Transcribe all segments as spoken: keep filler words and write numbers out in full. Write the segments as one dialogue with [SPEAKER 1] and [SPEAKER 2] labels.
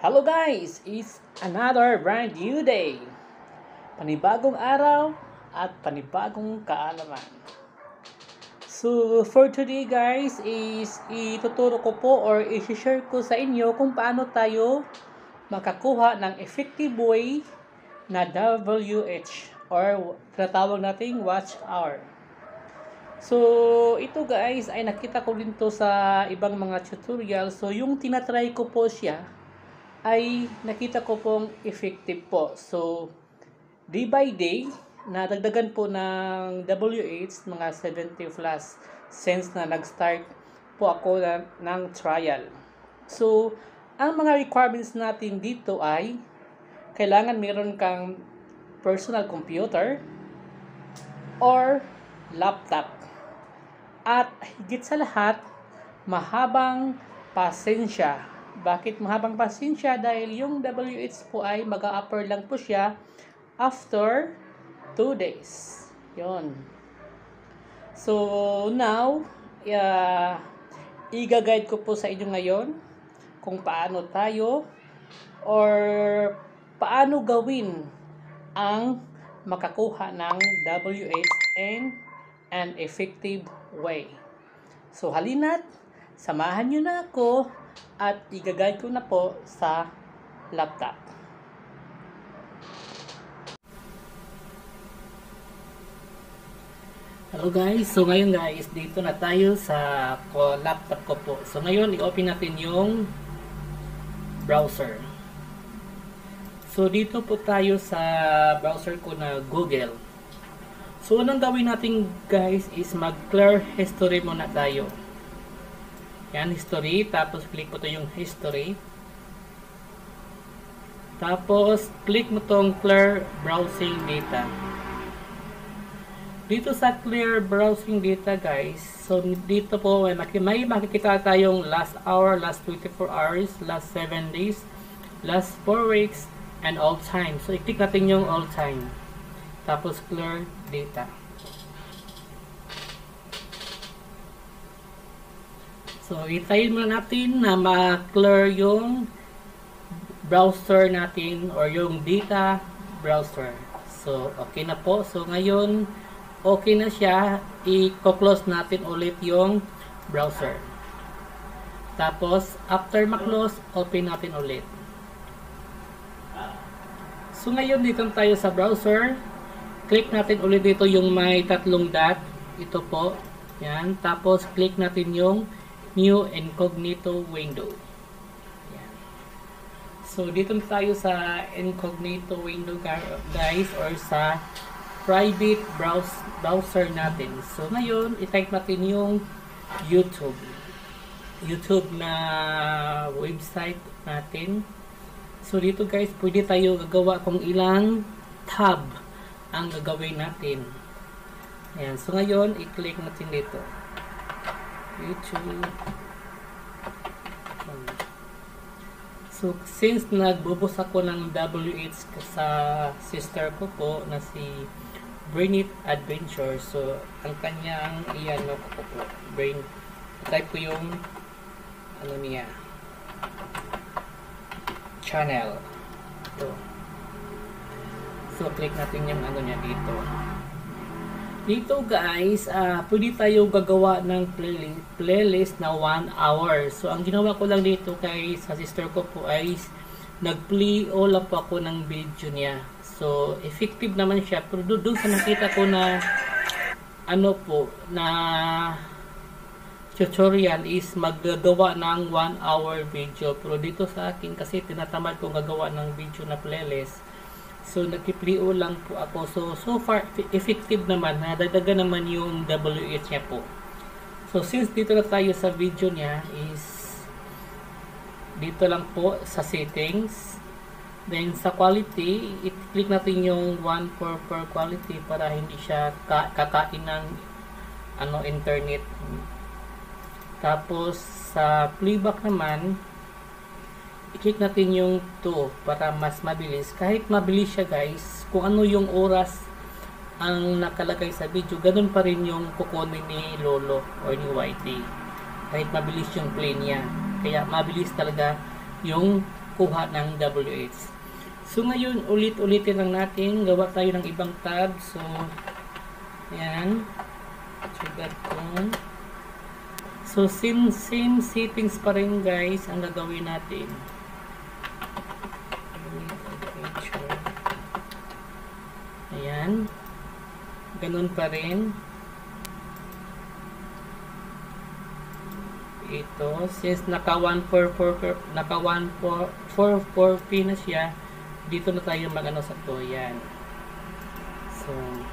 [SPEAKER 1] Hello guys! It's another brand new day. Panibagong araw at panibagong kaalaman. So for today guys is ituturo ko po or i-share ko sa inyo kung paano tayo makakuha ng effective way na W H or tinatawag nating watch hour. So ito guys ay nakita ko din to sa ibang mga tutorial. So yung tinatry ko po siya ay nakita ko pong effective po. So, day by day, nadagdagan po ng W H mga seventy plus since na nag-start po ako na, ng trial. So, ang mga requirements natin dito ay kailangan meron kang personal computer or laptop. At higit sa lahat, mahabang pasensya. Bakit mahabang pasensya? Dahil yung W H po ay mag-a-upper lang po siya after two days. Yon. So, now, uh, i-guide ko po sa inyo ngayon kung paano tayo or paano gawin ang makakuha ng W H in an effective way. So, halina't samahan nyo na ako at i-guide ko na po sa laptop. Hello guys, so ngayon guys, dito na tayo sa ko, laptop ko po. So ngayon, i-open natin yung browser. So dito po tayo sa browser ko na Google. So unang gawin natin guys is mag-clear history muna tayo. Yan, history. Tapos, click mo to yung history. Tapos, click mo tong clear browsing data. Dito sa clear browsing data, guys. So, dito po, may makikita tayong last hour, last twenty-four hours, last seven days, last four weeks, and all time. So, i-click natin yung all time. Tapos, clear data. So, itayin muna natin na ma-clear yung browser natin or yung data browser. So, okay na po. So, ngayon, okay na siya. I-close natin ulit yung browser. Tapos, after ma-close, open natin ulit. So, ngayon, dito tayo sa browser. Click natin ulit dito yung may tatlong dot. Ito po. Yan. Tapos, click natin yung new incognito window. Yan. So, dito tayo sa incognito window guys or sa private browse, browser natin. So, ngayon, i-type natin yung YouTube. YouTube na website natin. So, dito guys, pwede tayo gagawa kung ilang tab ang gagawin natin. Ayan. So, ngayon, i-click natin dito. YouTube. So, since nagbubos ako ng W H sa sister ko po na si Brain It Adventure, so, ang kanyang iyan no ko po, Brain, type ko yung ano niya, channel. So, so click natin yung ano niya dito. Dito guys, uh, pwede tayo gagawa ng playlist, playlist na one hour. So, ang ginawa ko lang dito kay sa sister ko po ay nag-play all up ako ng video niya. So, effective naman siya. Pero doon sa nakita ko na ano po, na tutorial is maggagawa ng one hour video. Pero dito sa akin kasi tinatamad ko gagawa ng video na playlist. So, nag-play-o lang po ako. So, so far, effective naman. Nadagdagan naman yung W H niya po. So, since dito na tayo sa video niya is dito lang po sa settings. Then, sa quality, i-click natin yung one for per quality para hindi siya ka kakain ng ano, internet. Tapos, sa playback naman, i-click natin yung two para mas mabilis. Kahit mabilis siya guys, kung ano yung oras ang nakalagay sa video, ganun pa rin yung kukunin ni Lolo or ni Whitey. Kahit mabilis yung play niya. Kaya mabilis talaga yung makakuha ng W H. So ngayon, ulit-ulitin lang natin. Gawa tayo ng ibang tab. So, ayan. Trigger ko. So, same, same settings pa rin guys ang gagawin natin. Ayan. Ganun pa rin. Ito, since naka one four four naka one four four P na siya, dito na tayo mag-ano sa to. Yan. So,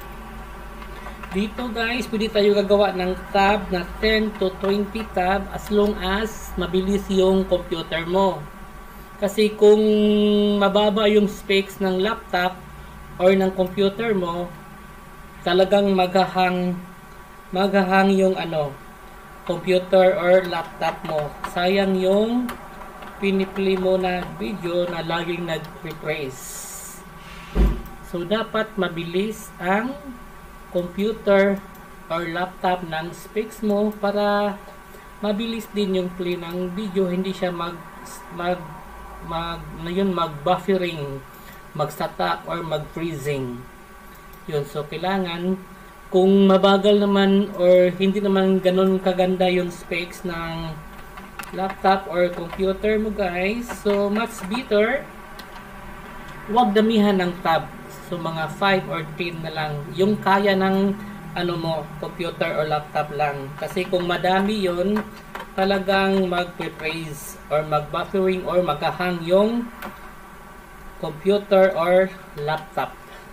[SPEAKER 1] dito guys, pwede tayo gagawa ng tab na ten to twenty tab as long as mabilis yung computer mo. Kasi kung mababa yung specs ng laptop or ng computer mo, talagang maghahang maghahang yung ano, computer or laptop mo. Sayang yung pinipili mo na video na laging nag-refresh. So, dapat mabilis ang computer or laptop ng specs mo para mabilis din yung play ng video. Hindi siya mag mag mag na yun, mag-buffering, mag-stop or mag-freezing. Yun. So, kailangan kung mabagal naman or hindi naman ganun kaganda yung specs ng laptop or computer mo guys, so much better wag damihan ng tab. So mga five or ten na lang yung kaya ng ano mo, computer or laptop lang. Kasi kung madami yun, talagang mag-freeze or mag-buffering or magkahang yung computer or laptop.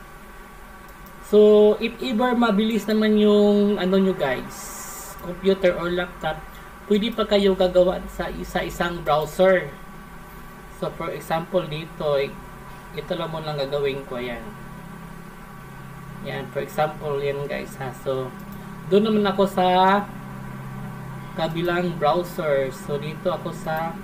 [SPEAKER 1] So, if ever mabilis naman yung ano nyo guys, computer or laptop, pwede pa kayo gagawa sa isa-isang browser. So, for example, dito, ito lang mo lang gagawin ko, yan. Yan, for example, yan guys, ha. So, doon naman ako sa kabilang browser. So, dito ako sa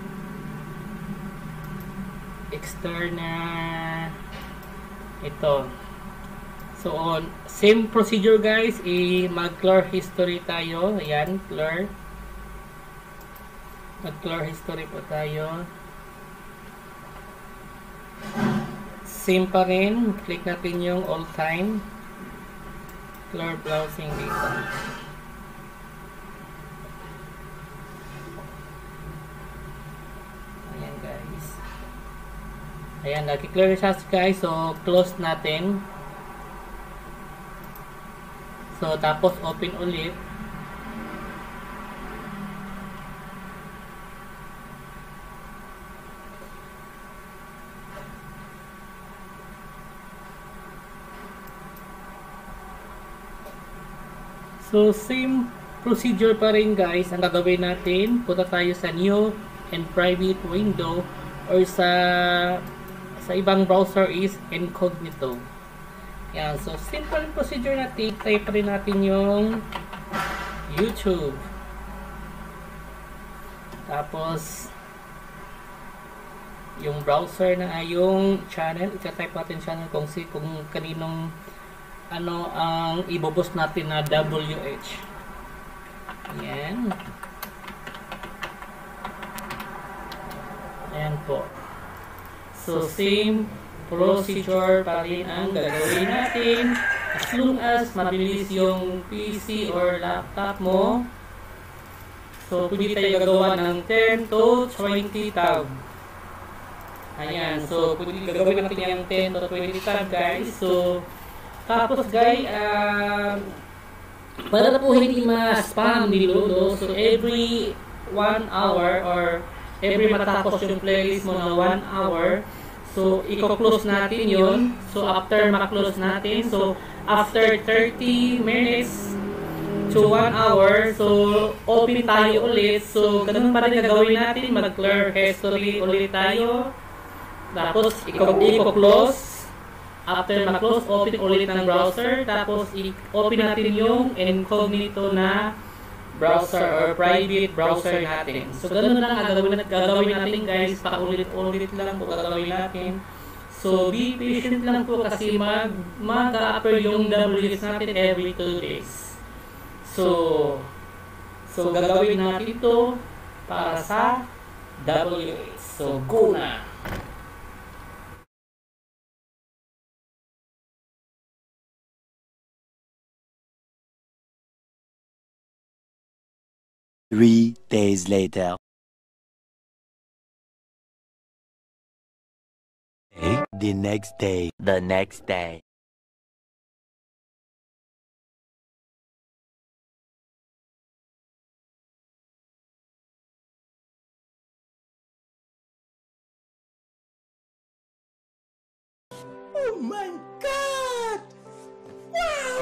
[SPEAKER 1] external, ito. So, on, same procedure guys, i-mag-clear history tayo. Ayan, clear. Mag-clear history po tayo. Same pa rin, click natin yung all time. Clear browsing dito. Ayan guys. Ayan, nag-clear siya guys. So, close natin. So, tapos open ulit. So, same procedure pa rin guys ang gagawin natin. Punta tayo sa new and private window or sa sa ibang browser is incognito. Yan. So, simple procedure natin. Type rin natin yung YouTube. Tapos, yung browser na yung channel. Ita-type natin channel kung si kung kaninong ano ang ibubos natin na W H. Yan. Ayan po. So, same procedure pa rin ang gagawin natin as long as mabilis yung P C or laptop mo. So, pwede tayo gagawa ng ten to twenty tab. Ayan. So, pwede gagawin natin yung ten to twenty tab guys. So, tapos guys, um, para po hindi ma-spam ni Lolo, so every one hour or every matapos yung playlist mo na one hour, so, i-close natin yun. So, after ma-close natin, so, after thirty minutes to one hour, so, open tayo ulit. So, ganun pa rin gagawin natin. Mag-clear history ulit tayo. Tapos, i-close. After ma-close, open ulit ng browser. Tapos, i-open natin yung incognito na browser or private browser natin. So, ganun lang ang gagawin, gagawin natin guys. Paulit-ulit lang po gagawin natin. So, be patient lang po kasi mag mag-upper yung W H natin every two days. So, so gagawin natin ito para sa W H. So, go na!
[SPEAKER 2] Three days later. The next day. The next day.
[SPEAKER 3] Oh my God! Wow!